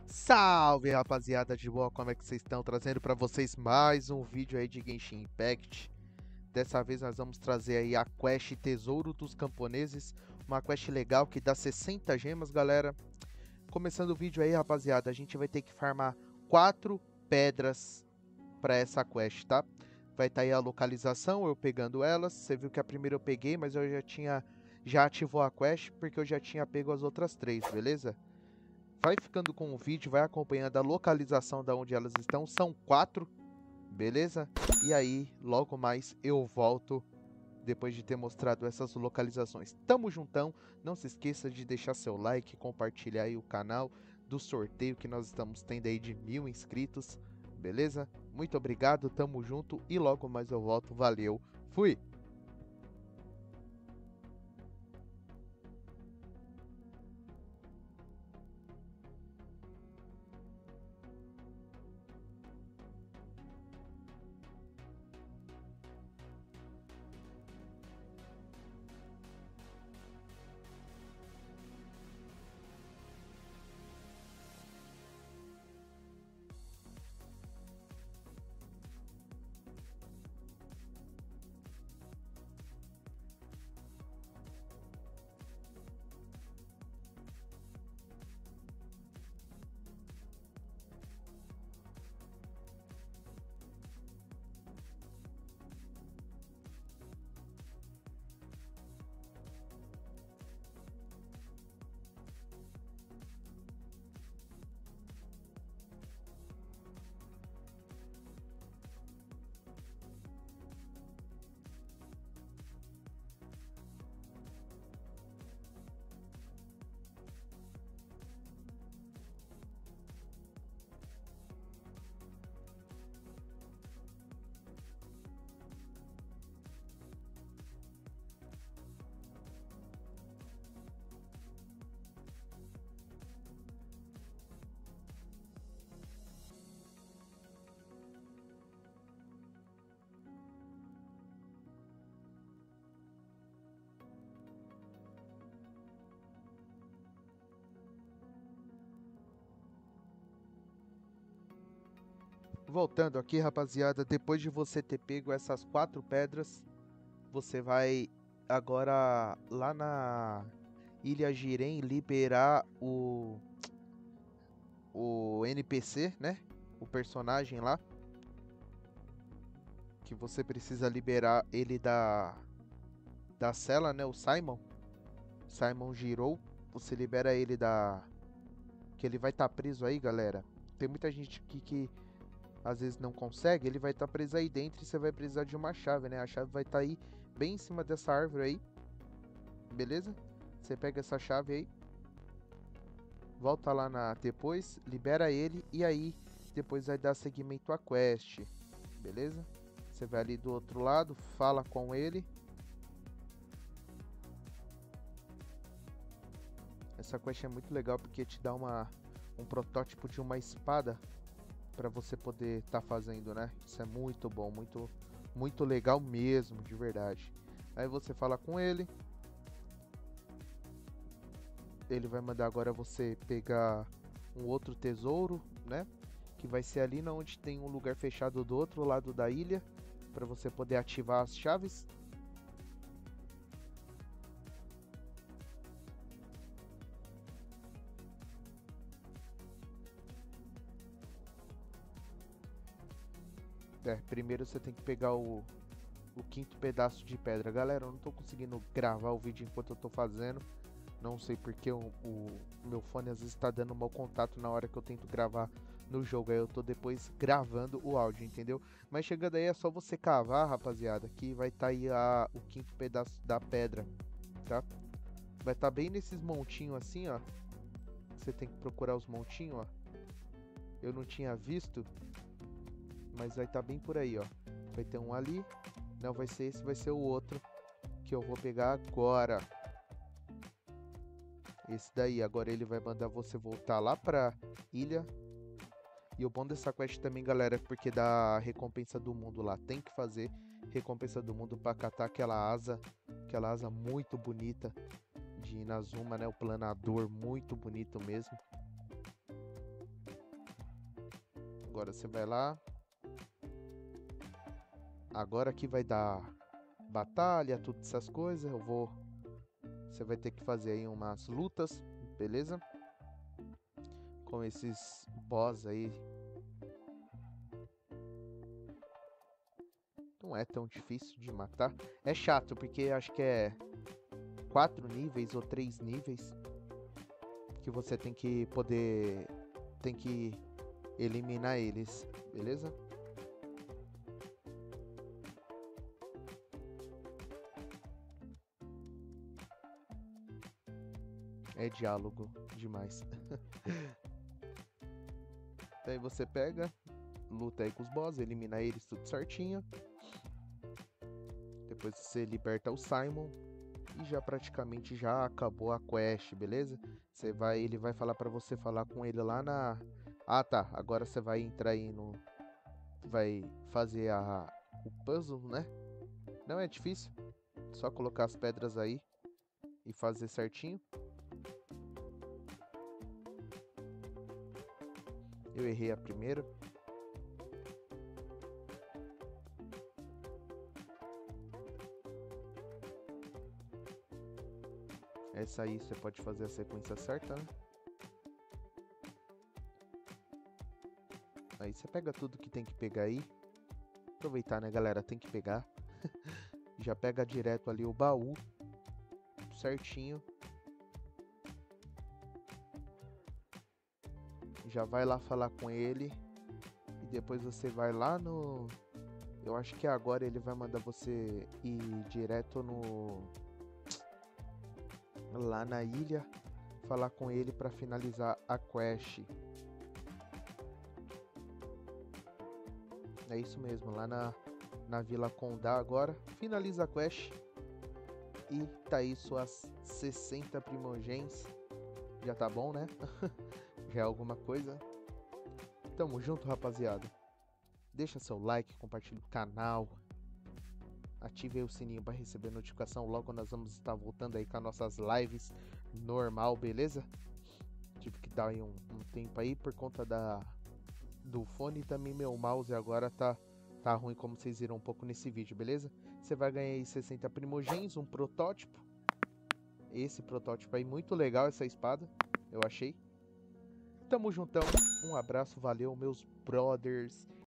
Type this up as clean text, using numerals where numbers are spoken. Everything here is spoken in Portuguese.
Salve, rapaziada de boa, como é que vocês estão? Trazendo pra vocês mais um vídeo aí de Genshin Impact. Dessa vez nós vamos trazer aí a quest Tesouro dos Camponeses, uma quest legal que dá 60 gemas, galera. Começando o vídeo aí, rapaziada, a gente vai ter que farmar 4 pedras pra essa quest, tá? Vai estar aí a localização, eu pegando elas. Você viu que a primeira eu peguei, mas eu já ativou a quest porque eu já tinha pego as outras 3, beleza? Vai ficando com o vídeo, vai acompanhando a localização da onde elas estão. São 4, beleza? E aí, logo mais eu volto depois de ter mostrado essas localizações. Tamo juntão, não se esqueça de deixar seu like, compartilhar aí o canal do sorteio que nós estamos tendo aí de 1000 inscritos, beleza? Muito obrigado, tamo junto e logo mais eu volto. Valeu, fui! Voltando aqui, rapaziada, depois de você ter pego essas 4 pedras, você vai agora lá na Ilha Jiren liberar o NPC, né? O personagem lá, que você precisa liberar ele da cela, né? O Simon Girou. Você libera ele que ele vai estar preso aí, galera. Tem muita gente aqui que às vezes não consegue, ele vai estar preso aí dentro e você vai precisar de uma chave, né? A chave vai estar aí bem em cima dessa árvore aí, beleza? Você pega essa chave aí, volta lá depois, libera ele e aí depois vai dar seguimento à quest, beleza? Você vai ali do outro lado, fala com ele. Essa quest é muito legal porque te dá um protótipo de uma espada para você poder estar fazendo, né? Isso é muito bom, muito legal mesmo, de verdade. Aí você fala com ele. Ele vai mandar agora você pegar um outro tesouro, né? Que vai ser ali onde tem um lugar fechado do outro lado da ilha, para você poder ativar as chaves. Primeiro você tem que pegar o quinto pedaço de pedra. Galera, eu não tô conseguindo gravar o vídeo enquanto eu tô fazendo. Não sei porque o meu fone às vezes tá dando mau contato na hora que eu tento gravar no jogo. Aí eu tô depois gravando o áudio, entendeu? Mas chegando aí é só você cavar, rapaziada, que vai estar aí o quinto pedaço da pedra, tá? Vai estar bem nesses montinhos assim, ó. Você tem que procurar os montinhos, ó. Eu não tinha visto, mas vai estar bem por aí, ó. Vai ter um ali. Não vai ser esse, vai ser o outro que eu vou pegar agora. Esse daí, agora ele vai mandar você voltar lá pra ilha. E o bom dessa quest também, galera, é porque dá recompensa do mundo lá. Tem que fazer recompensa do mundo pra catar aquela asa muito bonita de Inazuma, né? O planador, muito bonito mesmo. Agora você vai lá. Agora aqui vai dar batalha, todas essas coisas. Você vai ter que fazer aí umas lutas, beleza? Com esses boss aí. Não é tão difícil de matar. É chato, porque acho que é 4 níveis ou 3 níveis que você tem que poder... Tem que eliminar eles, beleza? É diálogo demais. Daí você pega, luta aí com os boss, elimina eles tudo certinho. Depois você liberta o Simon e já praticamente já acabou a quest, beleza? Ele vai falar pra você falar com ele lá na... Ah, tá. Agora você vai entrar aí no... Vai fazer o puzzle, né? Não é difícil. Só colocar as pedras aí e fazer certinho. Eu errei a primeira. Essa aí você pode fazer a sequência certa, né? Aí você pega tudo que tem que pegar aí. Aproveitar, né, galera? Tem que pegar. Já pega direto ali o baú. Certinho. Já vai lá falar com ele. E depois você vai lá no... Eu acho que agora ele vai mandar você ir direto no... Lá na ilha. Falar com ele pra finalizar a quest. É isso mesmo, lá na Vila Condá agora. Finaliza a quest. E tá aí suas 60 primogens. Já tá bom, né? Já é alguma coisa. Tamo junto, rapaziada. Deixa seu like, compartilha o canal. Ative aí o sininho para receber notificação. Logo nós vamos estar voltando aí com as nossas lives normal, beleza? Tive que dar aí um tempo aí por conta do fone e também meu mouse agora tá ruim, como vocês viram um pouco nesse vídeo, beleza? Você vai ganhar aí 60 primogens, um protótipo. Esse protótipo aí, muito legal essa espada, eu achei. Tamo juntão, um abraço, valeu meus brothers.